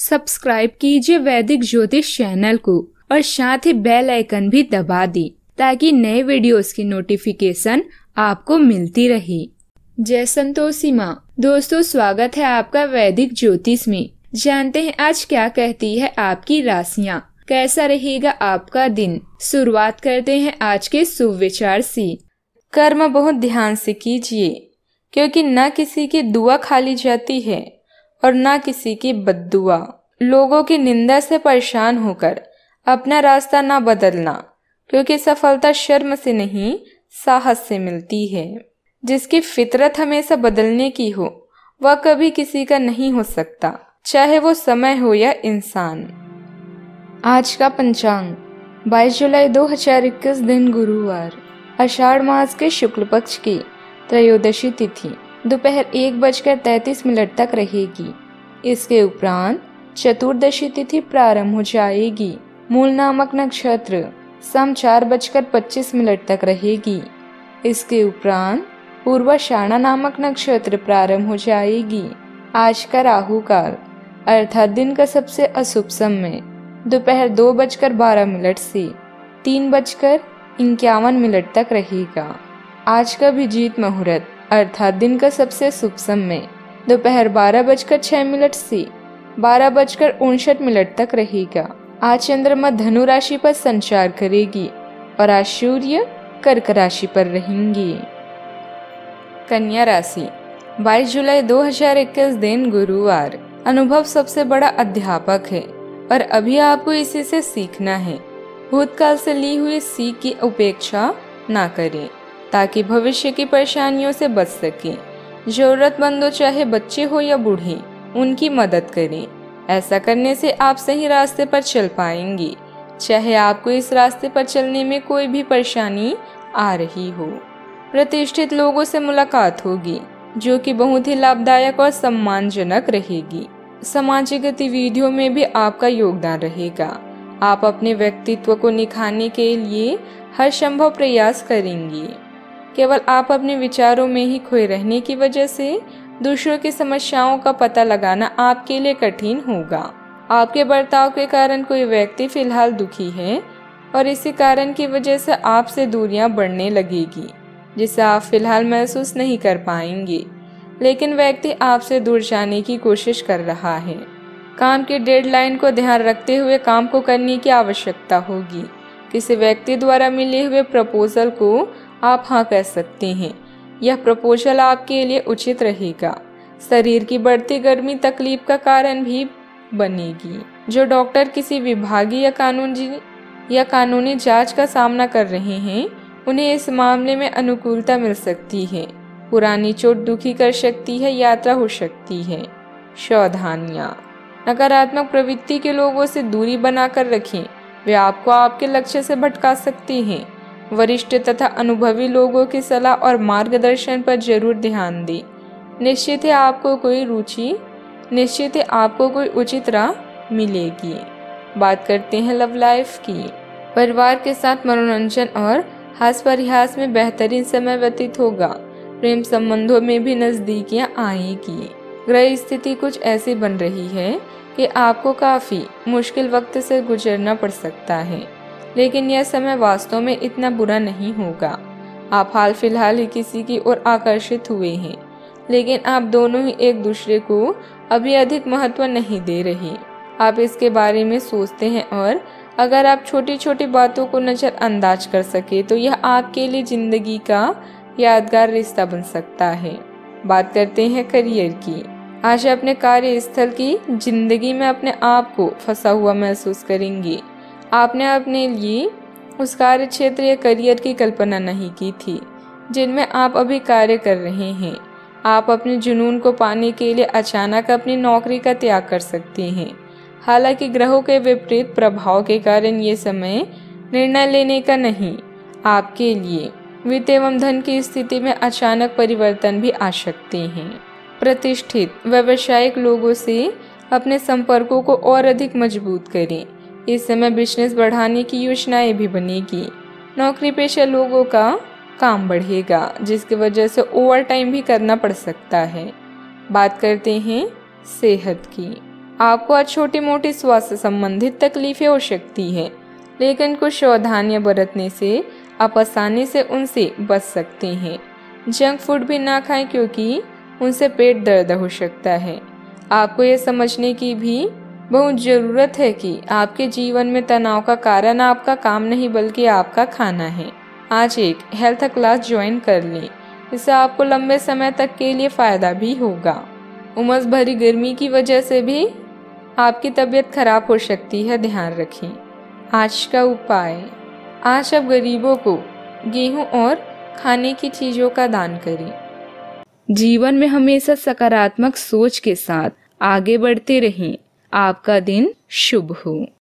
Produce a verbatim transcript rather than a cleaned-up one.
Subscribe कीजिए वैदिक ज्योतिष चैनल को और साथ ही बेल आइकन भी दबा दी ताकि नए वीडियोस की नोटिफिकेशन आपको मिलती रहे। जय संतोषी माँ। दोस्तों, स्वागत है आपका वैदिक ज्योतिष में। जानते हैं आज क्या कहती है आपकी राशियाँ, कैसा रहेगा आपका दिन। शुरुआत करते हैं आज के शुभ विचार से। कर्म बहुत ध्यान से कीजिए, क्योंकि न किसी की दुआ खाली जाती है और न किसी की बद्दुआ। लोगों की निंदा से परेशान होकर अपना रास्ता न बदलना, क्योंकि सफलता शर्म से नहीं साहस से मिलती है। जिसकी फितरत हमेशा बदलने की हो वह कभी किसी का नहीं हो सकता, चाहे वो समय हो या इंसान। आज का पंचांग बाईस जुलाई दो हजार इक्कीस दिन गुरुवार, आषाढ़ मास के शुक्ल पक्ष की त्रयोदशी तिथि दोपहर एक बजकर तैतीस मिनट तक रहेगी। इसके उपरांत चतुर्दशी तिथि प्रारंभ हो जाएगी। मूल नामक नक्षत्र शाम चार बजकर पच्चीस मिनट तक रहेगी। इसके उपरांत पूर्वाषाढ़ा नामक नक्षत्र प्रारंभ हो जाएगी। आज का राहु काल अर्थात दिन का सबसे अशुभ समय दोपहर दो बजकर बारह मिनट से तीन बजकर इक्यावन मिनट तक रहेगा। आज का अभिजीत मुहूर्त अर्थात दिन का सबसे शुभ समय दोपहर बारह बजकर छह मिनट से बारह बजकर उनसठ मिनट तक रहेगा। आज चंद्रमा धनु राशि पर संचार करेगी और आज सूर्य कर्क राशि पर रहेंगे। कन्या राशि बाईस जुलाई दो हजार इक्कीस दिन गुरुवार, अनुभव सबसे बड़ा अध्यापक है और अभी आपको इसी से सीखना है। भूतकाल से ली हुई सीख की उपेक्षा ना करें ताकि भविष्य की परेशानियों से बच सके। जरूरतमंदों चाहे बच्चे हो या बूढ़े, उनकी मदद करें। ऐसा करने से आप सही रास्ते पर चल पाएंगे, चाहे आपको इस रास्ते पर चलने में कोई भी परेशानी आ रही हो। प्रतिष्ठित लोगों से मुलाकात होगी जो कि बहुत ही लाभदायक और सम्मानजनक रहेगी। सामाजिक गतिविधियों में भी आपका योगदान रहेगा। आप अपने व्यक्तित्व को निखारने के लिए हर संभव प्रयास करेंगे। केवल आप अपने विचारों में ही खोए रहने की वजह से दूसरों की समस्याओं का पता लगाना आपके लिए कठिन होगा। आपके बर्ताव के कारण कोई व्यक्ति फिलहाल दुखी है और इसी कारण की वजह से आपसे दूरियां बढ़ने लगेगी, जिसे आप फिलहाल महसूस नहीं कर पाएंगे। लेकिन व्यक्ति आपसे दूर जाने की कोशिश कर रहा है। काम की डेडलाइन को ध्यान रखते हुए काम को करने की आवश्यकता होगी। किसी व्यक्ति द्वारा मिले हुए प्रपोजल को आप हाँ कह सकते हैं। यह प्रपोजल आपके लिए उचित रहेगा। शरीर की बढ़ती गर्मी तकलीफ का कारण भी बनेगी। जो डॉक्टर किसी विभागीय या कानूनी या कानूनी जांच का सामना कर रहे हैं, उन्हें इस मामले में अनुकूलता मिल सकती है। पुरानी चोट दुखी कर सकती है, यात्रा हो सकती है। सावधानियां, नकारात्मक प्रवृत्ति के लोगों से दूरी बनाकर रखें, वे आपको आपके लक्ष्य से भटका सकते हैं। वरिष्ठ तथा अनुभवी लोगों की सलाह और मार्गदर्शन पर जरूर ध्यान दें। निश्चित है आपको कोई रुचि निश्चित है आपको कोई उचित राह मिलेगी। बात करते हैं लव लाइफ की। परिवार के साथ मनोरंजन और हास्य परिहास में बेहतरीन समय व्यतीत होगा। प्रेम संबंधों में भी नजदीकियां आएगी। ग्रह स्थिति कुछ ऐसी बन रही है कि आपको काफी मुश्किल वक्त से गुजरना पड़ सकता है, लेकिन यह समय वास्तव में इतना बुरा नहीं होगा। आप हाल फिलहाल ही किसी की ओर आकर्षित हुए हैं, लेकिन आप दोनों ही एक दूसरे को अभी अधिक महत्व नहीं दे रहे। आप इसके बारे में सोचते हैं और अगर आप छोटी छोटी बातों को नजरअंदाज कर सके तो यह आपके लिए जिंदगी का यादगार रिश्ता बन सकता है। बात करते हैं करियर की। आज अपने कार्यस्थल की जिंदगी में अपने आप को फंसा हुआ महसूस करेंगे। आपने अपने लिए उस कार्य क्षेत्र या करियर की कल्पना नहीं की थी जिनमें आप अभी कार्य कर रहे हैं। आप अपने जुनून को पाने के लिए अचानक अपनी नौकरी का त्याग कर सकते हैं। हालांकि ग्रहों के विपरीत प्रभाव के कारण ये समय निर्णय लेने का नहीं, आपके लिए वित्त एवं धन की स्थिति में अचानक परिवर्तन भी आ सकते हैं। प्रतिष्ठित व्यावसायिक लोगों से अपने संपर्कों को और अधिक मजबूत करें। इस समय बिजनेस बढ़ाने की योजनाएं भी बनेगी। नौकरी पेशा लोगों का काम बढ़ेगा, जिसकी वजह से ओवर टाइम भी करना पड़ सकता है। बात करते हैं सेहत की। आपको आज छोटी मोटी स्वास्थ्य संबंधित तकलीफें हो सकती हैं, लेकिन कुछ सावधानियां बरतने से आप आसानी से उनसे बच सकते हैं। जंक फूड भी ना खाएं क्योंकि उनसे पेट दर्द हो सकता है। आपको ये समझने की भी बहुत ज़रूरत है कि आपके जीवन में तनाव का कारण आपका काम नहीं बल्कि आपका खाना है। आज एक हेल्थ क्लास ज्वाइन कर लें, इससे आपको लंबे समय तक के लिए फ़ायदा भी होगा। उमस भरी गर्मी की वजह से भी आपकी तबीयत खराब हो सकती है, ध्यान रखें। आज का उपाय, आज आप गरीबों को गेहूं और खाने की चीज़ों का दान करें। जीवन में हमेशा सकारात्मक सोच के साथ आगे बढ़ते रहें। आपका दिन शुभ हो।